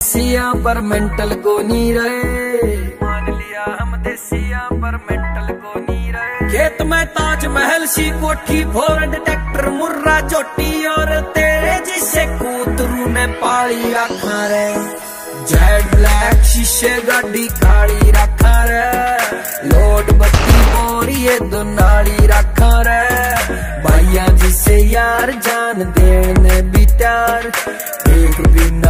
देसिया पर मेंटल को नहीं रहे, मान लिया हम देसिया पर मेंटल को नहीं रहे। खेत में ताजमहल सी कोठी, फोर्ड ट्रैक्टर मुर्रा चोटी, और तेरे जिसे कूतरू ने पाली रखा रे। जेड ब्लैक शीशे गाड़ी काली रखा रे, लोड बत्ती बोरिए दो नाली रखा रे। भाइया जिसे यार जान देने भी त्यार, एक भी